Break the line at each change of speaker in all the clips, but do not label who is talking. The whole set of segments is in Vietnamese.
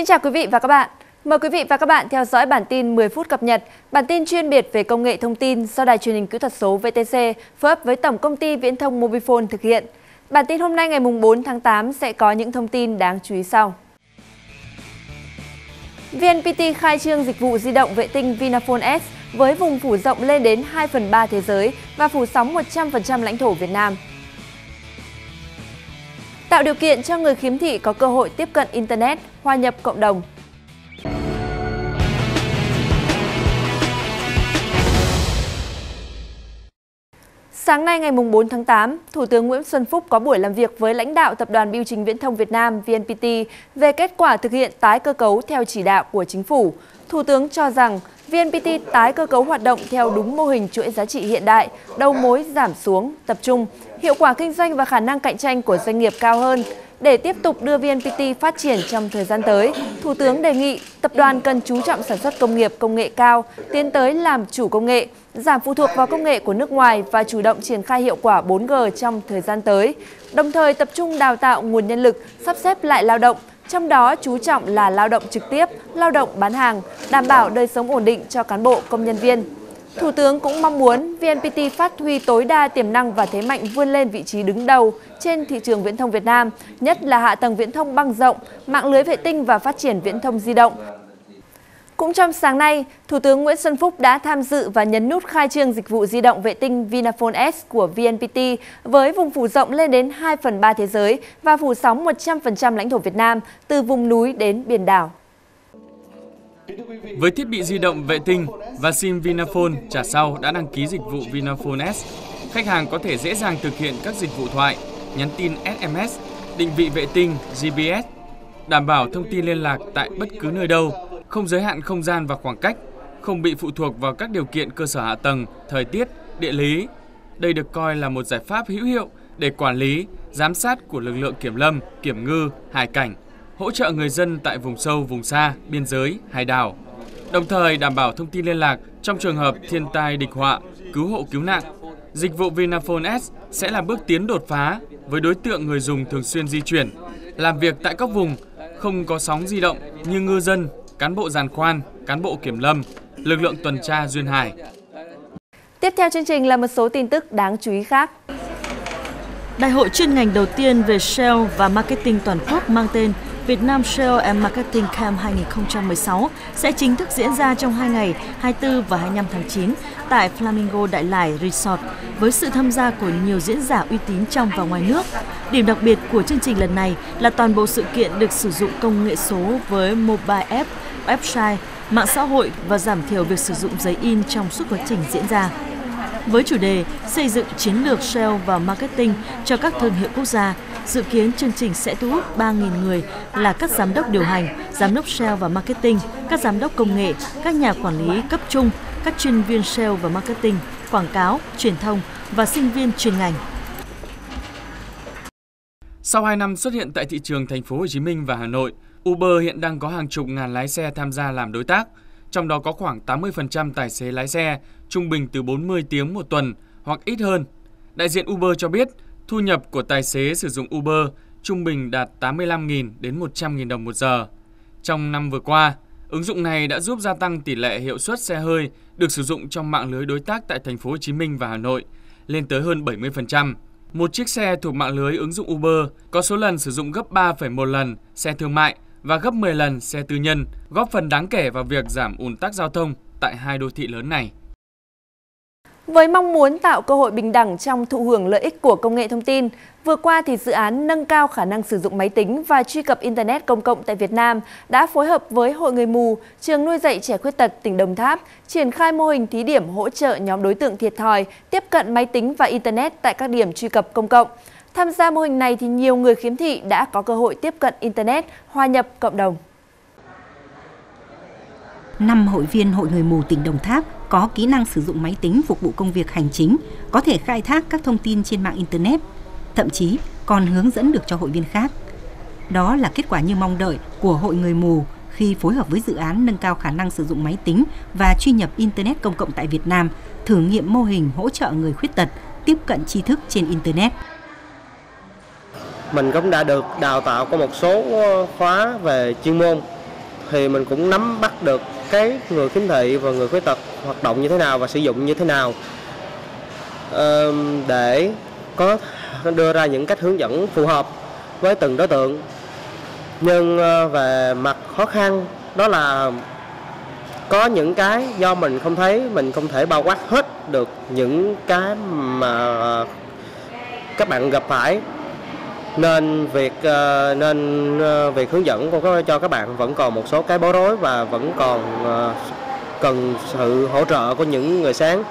Xin chào quý vị và các bạn. Mời quý vị và các bạn theo dõi bản tin 10 phút cập nhật, bản tin chuyên biệt về công nghệ thông tin do Đài Truyền hình Kỹ thuật số VTC phối hợp với Tổng công ty Viễn thông Mobifone thực hiện. Bản tin hôm nay ngày 4 tháng 8 sẽ có những thông tin đáng chú ý sau. VNPT khai trương dịch vụ di động vệ tinh Vinaphone S với vùng phủ rộng lên đến 2/3 thế giới và phủ sóng 100% lãnh thổ Việt Nam. Tạo điều kiện cho người khiếm thị có cơ hội tiếp cận Internet, hòa nhập cộng đồng. Sáng nay ngày 4 tháng 8, Thủ tướng Nguyễn Xuân Phúc có buổi làm việc với lãnh đạo Tập đoàn Bưu chính Viễn thông Việt Nam VNPT về kết quả thực hiện tái cơ cấu theo chỉ đạo của Chính phủ. Thủ tướng cho rằng VNPT tái cơ cấu hoạt động theo đúng mô hình chuỗi giá trị hiện đại, đầu mối giảm xuống, tập trung, hiệu quả kinh doanh và khả năng cạnh tranh của doanh nghiệp cao hơn. Để tiếp tục đưa VNPT phát triển trong thời gian tới, Thủ tướng đề nghị tập đoàn cần chú trọng sản xuất công nghiệp công nghệ cao, tiến tới làm chủ công nghệ, giảm phụ thuộc vào công nghệ của nước ngoài và chủ động triển khai hiệu quả 4G trong thời gian tới. Đồng thời tập trung đào tạo nguồn nhân lực, sắp xếp lại lao động, trong đó chú trọng là lao động trực tiếp, lao động bán hàng, đảm bảo đời sống ổn định cho cán bộ công nhân viên. Thủ tướng cũng mong muốn VNPT phát huy tối đa tiềm năng và thế mạnh vươn lên vị trí đứng đầu trên thị trường viễn thông Việt Nam, nhất là hạ tầng viễn thông băng rộng, mạng lưới vệ tinh và phát triển viễn thông di động. Cũng trong sáng nay, Thủ tướng Nguyễn Xuân Phúc đã tham dự và nhấn nút khai trương dịch vụ di động vệ tinh Vinaphone S của VNPT với vùng phủ rộng lên đến 2/3 thế giới và phủ sóng 100% lãnh thổ Việt Nam, từ vùng núi đến biển đảo.
Với thiết bị di động vệ tinh và SIM Vinaphone trả sau đã đăng ký dịch vụ Vinaphone S, khách hàng có thể dễ dàng thực hiện các dịch vụ thoại, nhắn tin SMS, định vị vệ tinh GPS, đảm bảo thông tin liên lạc tại bất cứ nơi đâu, không giới hạn không gian và khoảng cách, không bị phụ thuộc vào các điều kiện cơ sở hạ tầng, thời tiết, địa lý. Đây được coi là một giải pháp hữu hiệu để quản lý, giám sát của lực lượng kiểm lâm, kiểm ngư, hải cảnh, hỗ trợ người dân tại vùng sâu, vùng xa, biên giới, hải đảo, đồng thời đảm bảo thông tin liên lạc trong trường hợp thiên tai địch họa, cứu hộ cứu nạn. Dịch vụ Vinaphone S sẽ là bước tiến đột phá với đối tượng người dùng thường xuyên di chuyển, làm việc tại các vùng không có sóng di động như ngư dân, cán bộ giàn khoan, cán bộ kiểm lâm, lực lượng tuần tra duyên hải.
Tiếp theo chương trình là một số tin tức đáng chú ý khác.
Đại hội chuyên ngành đầu tiên về SEO và marketing toàn quốc mang tên Việt Nam SEO and Marketing Camp 2016 sẽ chính thức diễn ra trong 2 ngày 24 và 25 tháng 9 tại Flamingo Đại Lải Resort với sự tham gia của nhiều diễn giả uy tín trong và ngoài nước. Điểm đặc biệt của chương trình lần này là toàn bộ sự kiện được sử dụng công nghệ số với mobile app, website, mạng xã hội và giảm thiểu việc sử dụng giấy in trong suốt quá trình diễn ra. Với chủ đề xây dựng chiến lược SEO và marketing cho các thương hiệu quốc gia, dự kiến chương trình sẽ thu hút 3.000 người là các giám đốc điều hành, giám đốc SEO và marketing, các giám đốc công nghệ, các nhà quản lý cấp trung, các chuyên viên SEO và marketing, quảng cáo, truyền thông và sinh viên chuyên ngành.
Sau 2 năm xuất hiện tại thị trường thành phố Hồ Chí Minh và Hà Nội, Uber hiện đang có hàng chục ngàn lái xe tham gia làm đối tác, trong đó có khoảng 80% tài xế lái xe, trung bình từ 40 tiếng một tuần hoặc ít hơn. Đại diện Uber cho biết, thu nhập của tài xế sử dụng Uber trung bình đạt 85.000 đến 100.000 đồng một giờ. Trong năm vừa qua, ứng dụng này đã giúp gia tăng tỷ lệ hiệu suất xe hơi được sử dụng trong mạng lưới đối tác tại thành phố Hồ Chí Minh và Hà Nội lên tới hơn 70%. Một chiếc xe thuộc mạng lưới ứng dụng Uber có số lần sử dụng gấp 3,1 lần xe thương mại và gấp 10 lần xe tư nhân, góp phần đáng kể vào việc giảm ùn tắc giao thông tại hai đô thị lớn này.
Với mong muốn tạo cơ hội bình đẳng trong thụ hưởng lợi ích của công nghệ thông tin, vừa qua thì dự án nâng cao khả năng sử dụng máy tính và truy cập Internet công cộng tại Việt Nam đã phối hợp với Hội Người mù, Trường nuôi dạy trẻ khuyết tật tỉnh Đồng Tháp triển khai mô hình thí điểm hỗ trợ nhóm đối tượng thiệt thòi tiếp cận máy tính và Internet tại các điểm truy cập công cộng. Tham gia mô hình này thì nhiều người khiếm thị đã có cơ hội tiếp cận Internet, hòa nhập cộng đồng.
5 hội viên Hội Người mù tỉnh Đồng Tháp có kỹ năng sử dụng máy tính phục vụ công việc hành chính, có thể khai thác các thông tin trên mạng Internet, thậm chí còn hướng dẫn được cho hội viên khác. Đó là kết quả như mong đợi của Hội Người mù khi phối hợp với dự án nâng cao khả năng sử dụng máy tính và truy nhập Internet công cộng tại Việt Nam, thử nghiệm mô hình hỗ trợ người khuyết tật tiếp cận tri thức trên Internet.
Mình cũng đã được đào tạo có một số khóa về chuyên môn thì mình cũng nắm bắt được cái người khiếm thị và người khuyết tật hoạt động như thế nào và sử dụng như thế nào, để có đưa ra những cách hướng dẫn phù hợp với từng đối tượng. Nhưng về mặt khó khăn đó là có những cái do mình không thể bao quát hết được những cái mà các bạn gặp phải, nên việc hướng dẫn cho các bạn vẫn còn một số cái bối rối và vẫn còn cần sự hỗ trợ của những người sáng.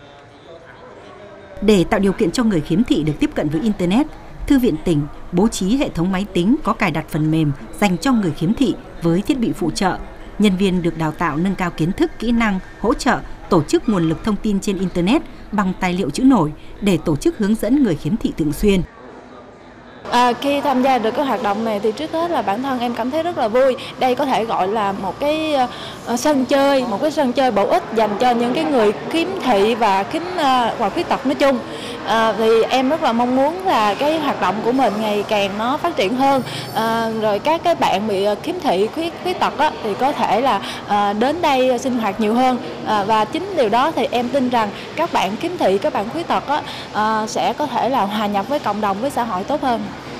Để tạo điều kiện cho người khiếm thị được tiếp cận với Internet, Thư viện tỉnh bố trí hệ thống máy tính có cài đặt phần mềm dành cho người khiếm thị với thiết bị phụ trợ. Nhân viên được đào tạo nâng cao kiến thức, kỹ năng, hỗ trợ, tổ chức nguồn lực thông tin trên Internet bằng tài liệu chữ nổi để tổ chức hướng dẫn người khiếm thị thường xuyên.
Khi tham gia được cái hoạt động này thì trước hết là bản thân em cảm thấy rất là vui. Đây có thể gọi là một cái sân chơi bổ ích dành cho những cái người khiếm thị và khuyết tật nói chung. Thì em rất là mong muốn là cái hoạt động của mình ngày càng nó phát triển hơn. Rồi các cái bạn bị khiếm thị, khuyết tật thì có thể là đến đây sinh hoạt nhiều hơn. Và chính điều đó thì em tin rằng các bạn khiếm thị, các bạn khuyết tật sẽ có thể là hòa nhập với cộng đồng, với xã hội tốt hơn.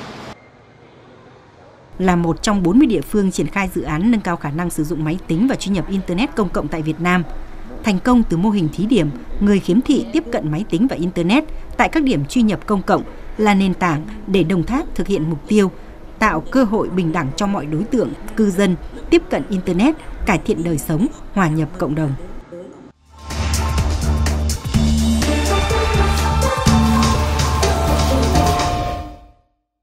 Là một trong 40 địa phương triển khai dự án nâng cao khả năng sử dụng máy tính và truy nhập Internet công cộng tại Việt Nam. Thành công từ mô hình thí điểm người khiếm thị tiếp cận máy tính và Internet tại các điểm truy nhập công cộng là nền tảng để Đồng Tháp thực hiện mục tiêu tạo cơ hội bình đẳng cho mọi đối tượng, cư dân tiếp cận Internet, cải thiện đời sống, hòa nhập cộng đồng.